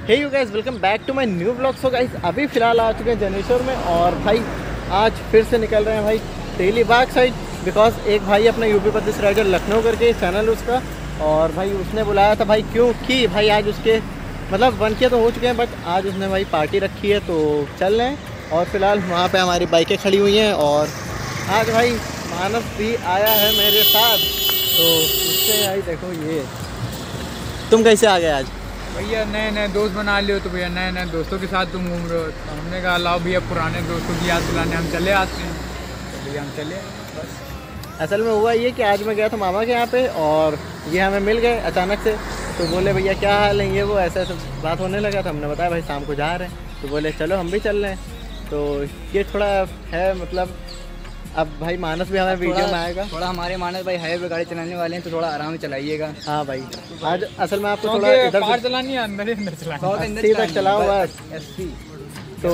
Hey you guys, welcome back to my new blog. So guys अभी फ़िलहाल आ चुके हैं जनेश्वर में और भाई आज फिर से निकल रहे हैं भाई तेलीबाग साइड। बिकॉज एक भाई अपना यूपी प्रदेश राइडर लखनऊ करके चैनल उसका, और भाई उसने बुलाया था भाई क्योंकि भाई आज उसके मतलब 1K तो हो चुके हैं, बट आज उसने भाई पार्टी रखी है तो चल रहे हैं। और फिलहाल वहाँ पे हमारी बाइकें खड़ी हुई हैं और आज भाई मानस भी आया है मेरे साथ। तो उससे भाई देखो ये तुम कैसे आ गए आज? भैया नए नए दोस्त बना लियो तो भैया नए नए दोस्तों के साथ तुम घूम रहे हो, तो हमने कहा लाओ भैया पुराने दोस्तों की याद दिलाने हम चले आते हैं। तो भैया हम चले बस। असल में हुआ ये कि आज मैं गया था मामा के यहाँ पे और ये हमें मिल गए अचानक से। तो बोले भैया क्या हाल है, ये वो ऐसे ऐसे बात होने लगा था। हमने बताया भाई शाम को जा रहे हैं, तो बोले चलो हम भी चल रहे हैं। तो ये थोड़ा है मतलब अब भाई मानस भी हमारे वीडियो में आएगा। थोड़ा हमारे मानस भाई हाईवे पे गाड़ी चलाने वाले हैं तो थोड़ा आराम से चलाइएगा। हाँ भाई आज असल में आपको थोड़ा क्योंकि इधर बाहर चलानी है अंदर ही अंदर चलानी है। सीधा चलाओ बस। तो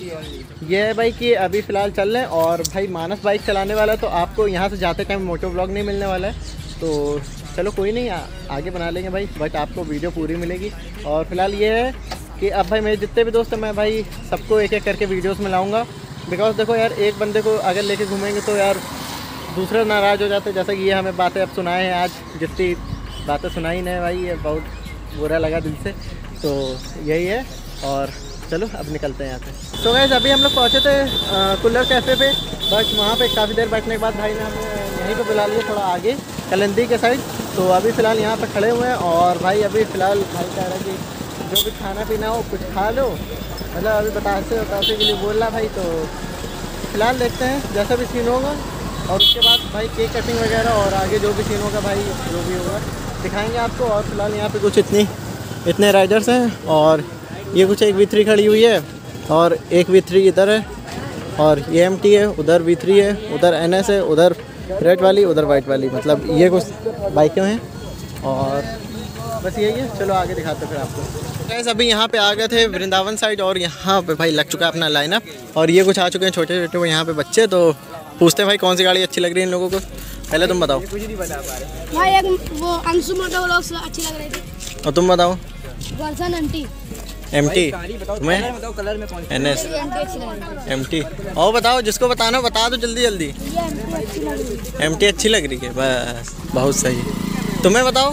ये है भाई कि अभी फ़िलहाल चल रहे हैं और भाई मानस बाइक चलाने वाला है, तो आपको यहाँ से जाते टाइम मोटो ब्लॉग नहीं मिलने वाला है। तो चलो कोई नहीं, आगे बना लेंगे भाई, बट आपको वीडियो पूरी मिलेगी। और फिलहाल ये है कि अब भाई मेरे जितने भी दोस्त हैं मैं भाई सबको एक एक करके वीडियोस में लाऊंगा। बिकॉज देखो यार, एक बंदे को अगर लेके घूमेंगे तो यार दूसरे नाराज़ हो जाते। जैसे कि ये हमें बातें अब सुनाए हैं, आज जितनी बातें सुनाई नहीं भाई, ये बहुत बुरा लगा दिल से। तो यही है और चलो अब निकलते हैं यहाँ से। तो गाइस अभी हम लोग पहुँचे थे कूलर कैफ़े पे, बट वहाँ पे काफ़ी देर बैठने के बाद भाई ने हमें यहीं पे बुला लिया थोड़ा आगे कलंदी के साइड। तो अभी फ़िलहाल यहाँ पे खड़े हुए हैं और भाई अभी फ़िलहाल भाई कह रहा है कि जो भी खाना पीना हो कुछ खा लो, मतलब अभी बताते के लिए बोल रहा भाई। तो फ़िलहाल देखते हैं जैसा भी सीन होगा और उसके बाद भाई केक कटिंग वगैरह और आगे जो भी सीन होगा भाई जो भी होगा दिखाएंगे आपको। और फिलहाल यहाँ पे कुछ इतने राइडर्स हैं और ये कुछ एक V3 खड़ी हुई है और एक V3 इधर है और ये MT है, उधर V3 है, उधर NS है, उधर रेड वाली, उधर वाइट वाली, मतलब ये कुछ बाइकें हैं और बस यही है। चलो आगे दिखाते हैं फिर आपको। गाइस अभी यहाँ पे आ गए थे वृंदावन साइड और यहाँ पे भाई लग चुका है अपना लाइनअप और ये कुछ आ चुके हैं छोटे छोटे यहाँ पे बच्चे। तो पूछते हैं भाई कौन सी गाड़ी अच्छी लग रही है इन लोगों को, पहले तुम बताओ। कुछ नहीं बता पा रहे भाई एक वो अंशु मोटो व्लॉग्स अच्छी लग रही थी। और तुम बताओ। वर्सन MT मैं बताओ कलर में कौन NS MT। और बताओ जिसको बताना बता दो जल्दी जल्दी। MT अच्छी लग रही है, बस बहुत सही। तुम्हें बताओ।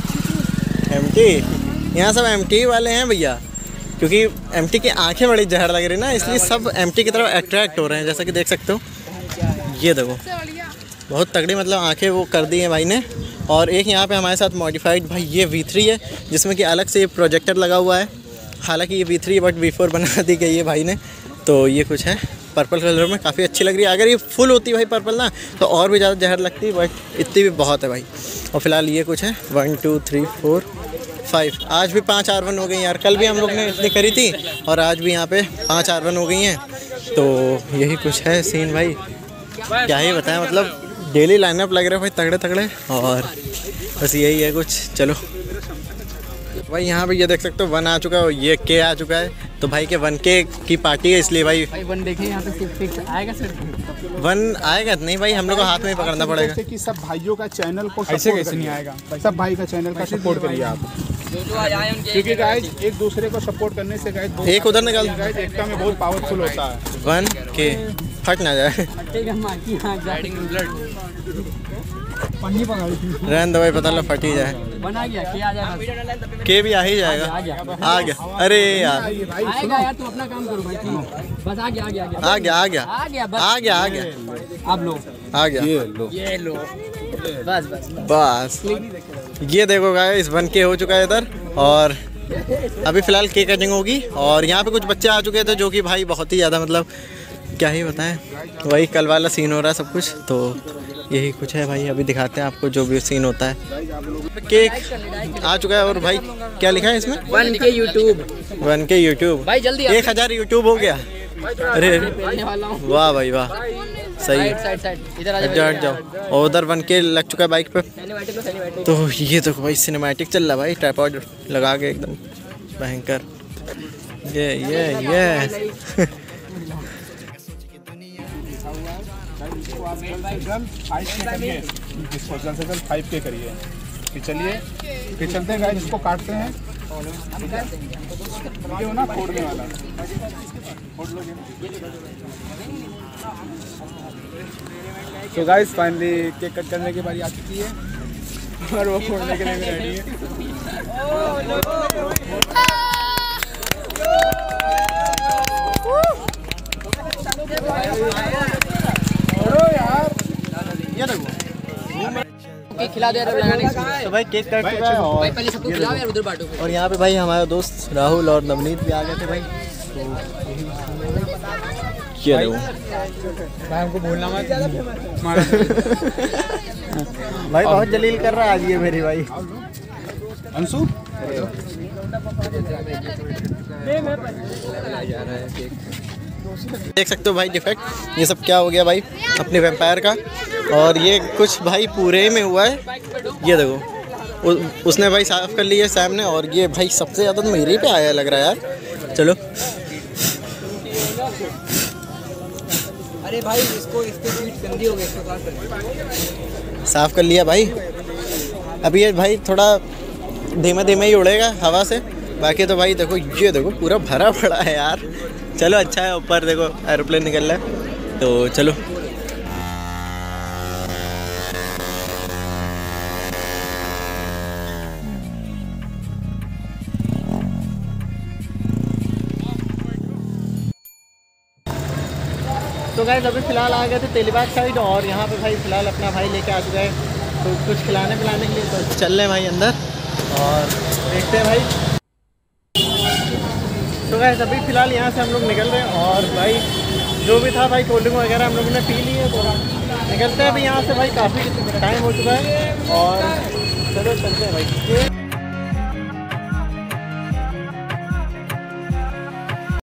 MT यहाँ सब MT वाले हैं भैया, क्योंकि MT की आंखें बड़ी जहर लग रही ना, इसलिए सब MT की तरफ अट्रैक्ट हो रहे हैं। जैसा कि देख सकते हो, ये देखो बहुत तगड़ी मतलब आंखें वो कर दी हैं भाई ने। और एक यहाँ पे हमारे साथ मॉडिफाइड भाई ये V3 है जिसमें कि अलग से ये प्रोजेक्टर लगा हुआ है। हालांकि ये V3 बट V4 बना दी गई है भाई ने। तो ये कुछ है पर्पल कलर में, काफ़ी अच्छी लग रही है। अगर ये फुल होती भाई पर्पल ना तो और भी ज़्यादा जहर लगती, बट इतनी भी बहुत है भाई। और फिलहाल ये कुछ है 1 2 3 4 5, आज भी 5 R1 हो गई यार। कल भी हम लोग ने इतनी करी थी और आज भी यहाँ पे 5 R1 हो गई हैं। तो यही कुछ है सीन भाई, क्या ही बताएं, मतलब डेली लाइनअप लग रहे हैं भाई तगड़े तगड़े। और बस यही है कुछ। चलो भाई यहाँ पे ये देख सकते हो 1 आ चुका है और ये K आ चुका है। तो भाई के 1K की पार्टी है, इसलिए भाई 1 देखें यहाँ पे फिक्स आएगा सर। 1 आएगा नहीं भाई, हम लोग को हाथ में ही पकड़ना पड़ेगा। जैसे कि सब भाइयों का चैनल को ऐसे कैसे नहीं आएगा, सब भाई का चैनल का सपोर्ट करिए आप, क्योंकि गाइस एक दूसरे को सपोर्ट करने से गाइस एक उधर निकाल, गाइस एकता में बहुत पावरफुल होता है। 1K फट ना जाए। रहने दो भाई, पता लग फट ही जाए। बना गया क्या आ जाएगा, K भी आ ही जाएगा। आ गया, अरे यार आएगा यार, तुम अपना काम करो भाई, बस आ गया आ गया आ गया आ गया आ गया बस आ गया आ गया आप लो आ गया। ये लो बस बस बस ये देखो गाइस 1K हो चुका है इधर और अभी फ़िलहाल केक कटिंग होगी। और यहाँ पे कुछ बच्चे आ चुके थे जो कि भाई बहुत ही ज़्यादा मतलब क्या ही बताएं, वही कल वाला सीन हो रहा है सब कुछ। तो यही कुछ है भाई, अभी दिखाते हैं आपको जो भी सीन होता है। केक आ चुका है और भाई क्या लिखा है इसमें 1K YouTube 1K YouTube भाई जल्दी 1000 YouTube हो गया। अरे वाह भाई वाह, सही। साइड इधर आ हट जाओ। और उधर 1K लग चुका है बाइक पे। तो ये देखो भाई सिनेमैटिक चल रहा है भाई, ट्राइपॉड लगा के एकदम भयंकर। ये आप जल्द 5K करिए। फिर चलिए फिर चलते हैं गाइस, इसको काटते हैं वीडियो ना फोड़ने वाला। तो गाइस फाइनली केक कट करने की बारी आ चुकी है और वो फोड़ने के लिए भी रेडी है। ये देखो केक खिला दे यार लगाने तो भाई केक कट चुका है और पहले सबको खिलाओ यार उधर बांटो। और यहाँ पे भाई हमारा दोस्त राहुल और नवनीत भी आ गए थे भाई। तो क्या देखो भाई हमको भूलना मत। भाई बहुत जलील कर रहा है आज ये मेरी भाई। अंशु देख सकते हो भाई डिफेक्ट ये सब क्या हो गया भाई अपने वेम्पायर का। और ये कुछ भाई पूरे में हुआ है, ये देखो उसने भाई साफ कर लिया सैम ने। और ये भाई सबसे ज़्यादा तो मेरे पे आया लग रहा है यार। चलो अरे भाई इसको इसके स्वीट गंदी हो गई, इसको साफ कर लिया भाई। अभी ये भाई थोड़ा धीमे धीमे ही उड़ेगा हवा से, बाकी तो भाई देखो ये देखो पूरा भरा पड़ा है यार। चलो अच्छा है, ऊपर देखो एरोप्लेन निकल रहा है तो चलो। तो गाइस अभी फ़िलहाल आ गए थे तेलीबाग साइड और यहाँ पे भाई फ़िलहाल अपना भाई लेके आ चुका है तो कुछ खिलाने पिलाने के लिए। तो चल रहे हैं भाई अंदर और देखते हैं भाई। तो गाइस अभी फ़िलहाल यहाँ से हम लोग निकल रहे हैं और भाई जो भी था भाई कोल्ड ड्रिंक वगैरह हम लोगों ने पी ली है। तो निकलते हैं अभी यहाँ से भाई, काफ़ी टाइम हो चुका है और चलो चलते हैं भाई।